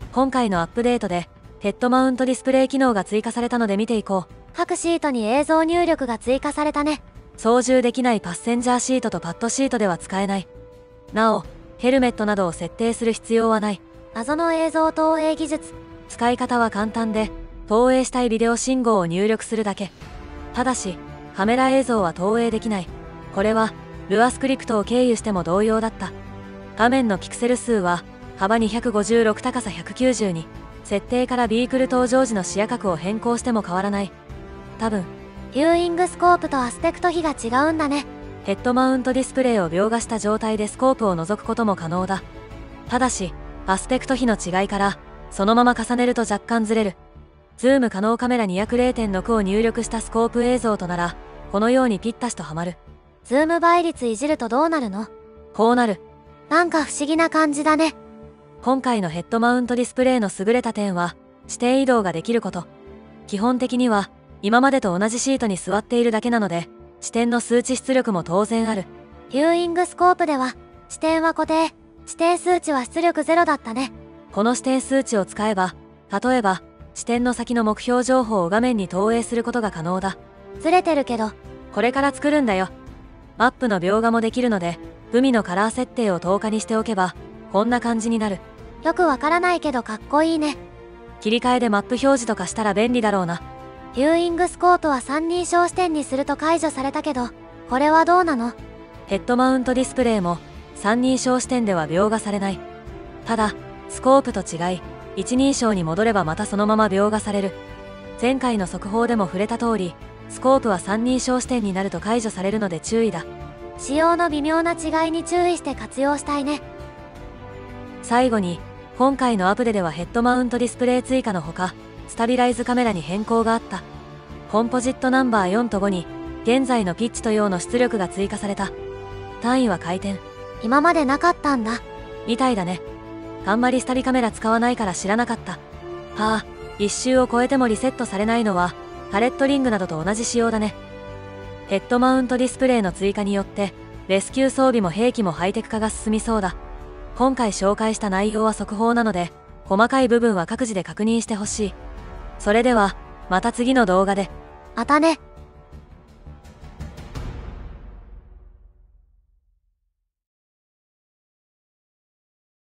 今回のアップデートでヘッドマウントディスプレイ機能が追加されたので見ていこう。 各シートに映像入力が追加されたね。 操縦できないパッセンジャーシートとパッドシートでは使えない。なお、ヘルメットなどを設定する必要はない。 謎の映像投影技術。 使い方は簡単で、投影したいビデオ信号を入力するだけ。ただし、カメラ映像は投影できない。これは、ルアスクリプトを経由しても同様だった。画面のピクセル数は、幅256高さ192。設定からビークル登場時の視野角を変更しても変わらない。多分、 ビューイングスコープとアスペクト比が違うんだね。 ヘッドマウントディスプレイを描画した状態でスコープを覗くことも可能だ。ただし、アスペクト比の違いから、そのまま重ねると若干ずれる。ズーム可能カメラに約 0.6 を入力したスコープ映像となら、このようにピッタシとはまる。 ズーム倍率いじるとどうなるの？ こうなる。 なんか不思議な感じだね。 今回のヘッドマウントディスプレイの優れた点は、指定移動ができること。基本的には、今までと同じシートに座っているだけなので、視点の数値出力も当然ある。 ビューイングスコープでは、視点は固定、視点数値は出力0だったね。 この視点数値を使えば、例えば、視点の先の目標情報を画面に投影することが可能だ。 ずれてるけど。 これから作るんだよ。マップの描画もできるので、海のカラー設定を10日にしておけば、こんな感じになる。 よくわからないけどかっこいいね。 切り替えでマップ表示とかしたら便利だろうな。 ビューイングスコープは三人称視点にすると解除されたけど、これはどうなの？ ヘッドマウントディスプレイも三人称視点では描画されない。ただ、スコープと違い、一人称に戻ればまたそのまま描画される。前回の速報でも触れた通り、スコープは三人称視点になると解除されるので注意だ。 仕様の微妙な違いに注意して活用したいね。 最後に、今回のアプデではヘッドマウントディスプレイ追加のほか、スタビライズカメラに変更があった。コンポジットナンバー4と5に、現在のピッチと陽の出力が追加された。単位は回転。 今までなかったんだ。 みたいだね。あんまりスタビカメラ使わないから知らなかった。はあ、一周を超えてもリセットされないのは、パレットリングなどと同じ仕様だね。ヘッドマウントディスプレイの追加によって、レスキュー装備も兵器もハイテク化が進みそうだ。今回紹介した内容は速報なので、細かい部分は各自で確認してほしい。それでは、また次の動画で。 またね。